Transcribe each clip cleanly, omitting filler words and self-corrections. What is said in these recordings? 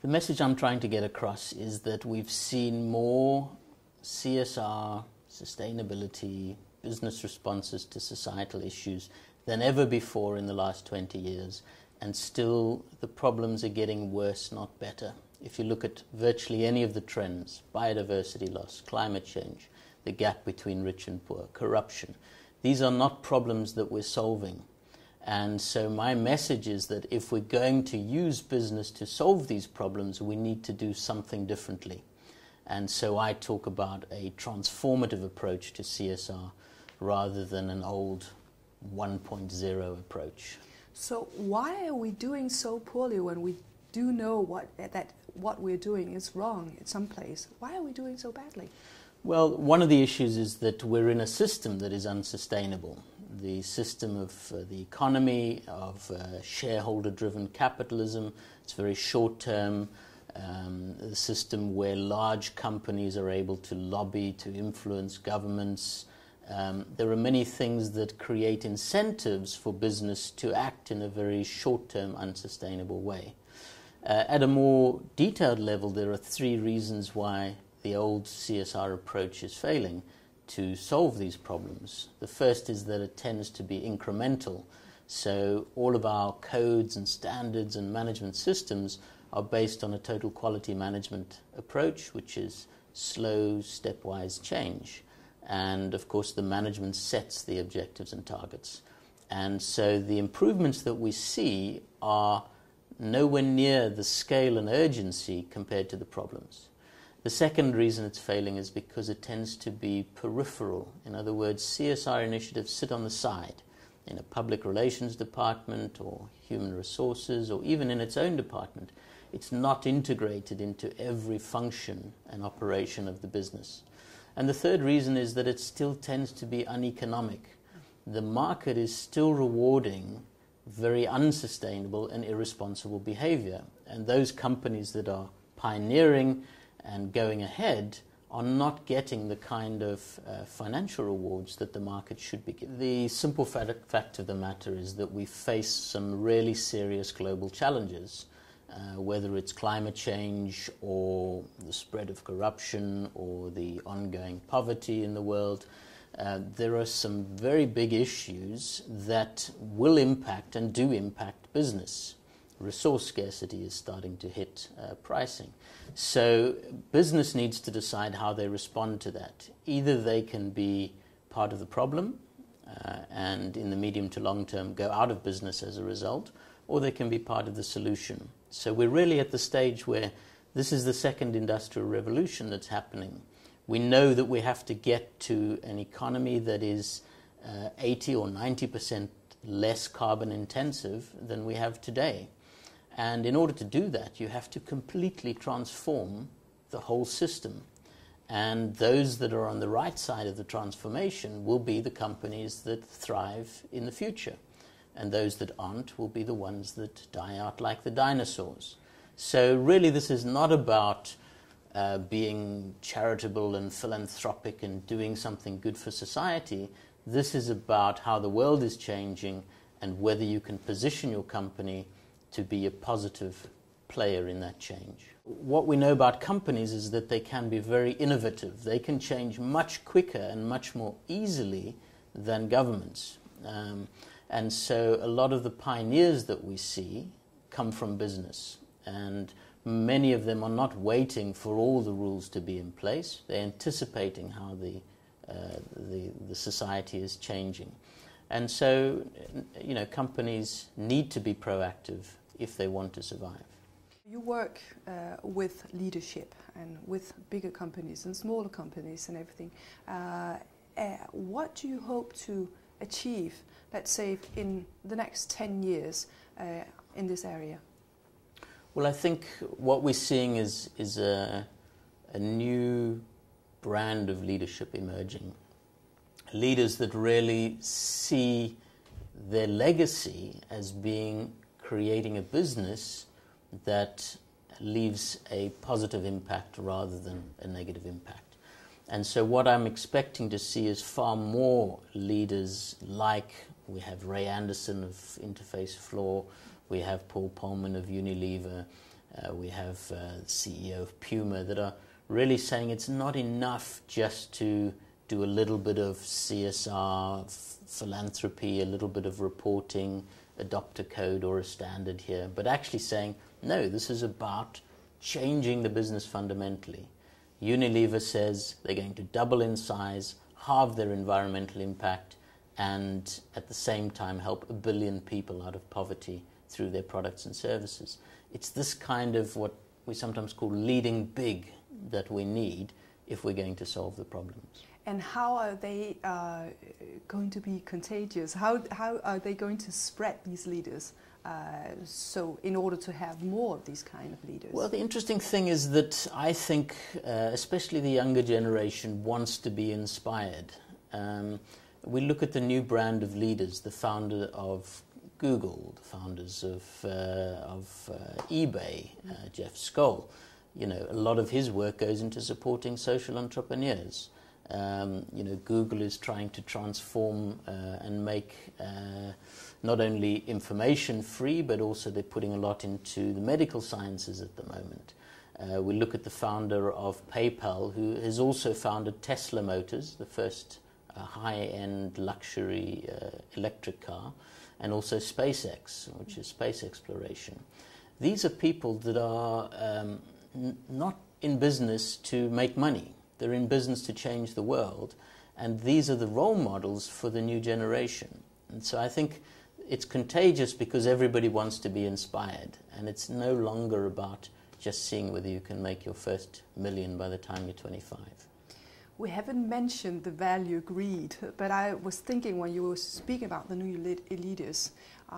The message I'm trying to get across is that we've seen more CSR, sustainability, business responses to societal issues than ever before in the last 20 years, and still the problems are getting worse, not better. If you look at virtually any of the trends, biodiversity loss, climate change, the gap between rich and poor, corruption, these are not problems that we're solving. And so my message is that if we're going to use business to solve these problems, we need to do something differently. And so I talk about a transformative approach to CSR rather than an old 1.0 approach. So why are we doing so poorly when we do know that what we're doing is wrong in some place? Why are we doing so badly? Well, one of the issues is that we're in a system that is unsustainable. The system of the economy, of shareholder-driven capitalism. It's very short-term. The system where large companies are able to lobby, to influence governments. There are many things that create incentives for business to act in a very short-term, unsustainable way. At a more detailed level, there are 3 reasons why the old CSR approach is failing to solve these problems. The first is that it tends to be incremental. So all of our codes and standards and management systems are based on a total quality management approach, which is slow, stepwise change. And of course, the management sets the objectives and targets. And so the improvements that we see are nowhere near the scale and urgency compared to the problems. The second reason it's failing is because it tends to be peripheral. In other words, CSR initiatives sit on the side in a public relations department or human resources or even in its own department. It's not integrated into every function and operation of the business. And the third reason is that it still tends to be uneconomic. The market is still rewarding very unsustainable and irresponsible behavior. And those companies that are pioneering and going ahead are not getting the kind of financial rewards that the market should be getting. The simple fact of the matter is that we face some really serious global challenges, whether it's climate change or the spread of corruption or the ongoing poverty in the world. There are some very big issues that will impact and do impact business. Resource scarcity is starting to hit pricing. So business needs to decide how they respond to that. Either they can be part of the problem and in the medium to long term go out of business as a result, or they can be part of the solution. So we're really at the stage where this is the second industrial revolution that's happening. We know that we have to get to an economy that is 80 or 90% less carbon intensive than we have today. And in order to do that, you have to completely transform the whole system. And those that are on the right side of the transformation will be the companies that thrive in the future. And those that aren't will be the ones that die out like the dinosaurs. So really this is not about being charitable and philanthropic and doing something good for society. This is about how the world is changing and whether you can position your company to be a positive player in that change. What we know about companies is that they can be very innovative. They can change much quicker and much more easily than governments. And so a lot of the pioneers that we see come from business. And many of them are not waiting for all the rules to be in place. They're anticipating how the society is changing. And so, you know, companies need to be proactive if they want to survive. You work with leadership and with bigger companies and smaller companies and everything. What do you hope to achieve, let's say, in the next 10 years in this area? Well, I think what we're seeing is a new brand of leadership emerging. Leaders that really see their legacy as being creating a business that leaves a positive impact rather than a negative impact. And so what I'm expecting to see is far more leaders like we have Ray Anderson of Interface Floor, we have Paul Polman of Unilever, We have the CEO of Puma that are really saying it's not enough just to do a little bit of CSR, philanthropy, a little bit of reporting, adopt a code or a standard here, but actually saying, no, this is about changing the business fundamentally. Unilever says they're going to double in size, halve their environmental impact, and at the same time help 1 billion people out of poverty through their products and services. It's this kind of what we sometimes call leading big that we need if we're going to solve the problems. And how are they going to be contagious? How are they going to spread these leaders? So in order to have more of these kind of leaders? Well, the interesting thing is that I think especially the younger generation wants to be inspired. We look at the new brand of leaders, the founder of Google, the founders of eBay, Jeff Skoll. You know, a lot of his work goes into supporting social entrepreneurs. You know, Google is trying to transform and make not only information free, but also they're putting a lot into the medical sciences at the moment. We look at the founder of PayPal, who has also founded Tesla Motors, the first high-end luxury electric car, and also SpaceX, which is space exploration. These are people that are not in business to make money. They're in business to change the world, and these are the role models for the new generation. And so I think it's contagious because everybody wants to be inspired, and it's no longer about just seeing whether you can make your first million by the time you're 25. We haven't mentioned the value greed, but I was thinking when you were speaking about the new leaders,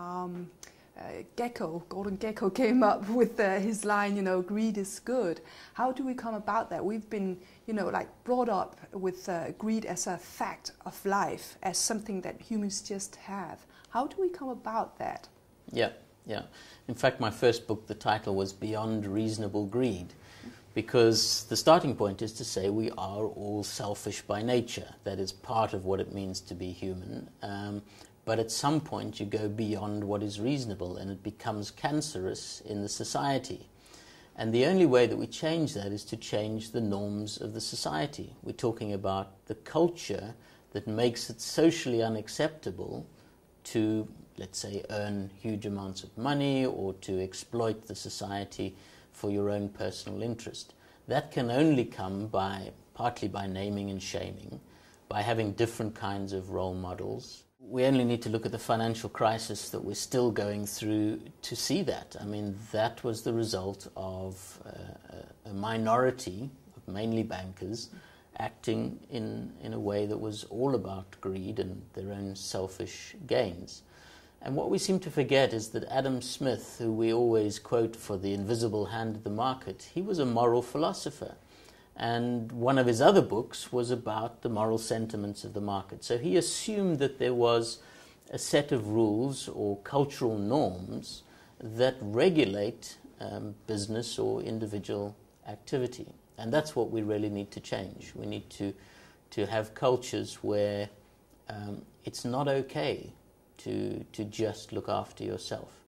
Gordon Gekko came up with his line, you know, greed is good. How do we come about that? We've been, you know, like brought up with greed as a fact of life, as something that humans just have. How do we come about that? Yeah. In fact, my first book, the title was Beyond Reasonable Greed, because the starting point is to say we are all selfish by nature. That is part of what it means to be human. But at some point you go beyond what is reasonable and it becomes cancerous in the society. And the only way that we change that is to change the norms of the society. We're talking about the culture that makes it socially unacceptable to, let's say, earn huge amounts of money or to exploit the society for your own personal interest. That can only come partly by naming and shaming, by having different kinds of role models. We only need to look at the financial crisis that we're still going through to see that. I mean, that was the result of a minority, mainly bankers, acting in a way that was all about greed and their own selfish gains. And what we seem to forget is that Adam Smith, who we always quote for the invisible hand of the market, he was a moral philosopher. And one of his other books was about the moral sentiments of the market. So he assumed that there was a set of rules or cultural norms that regulate business or individual activity. And that's what we really need to change. We need to have cultures where it's not okay to just look after yourself.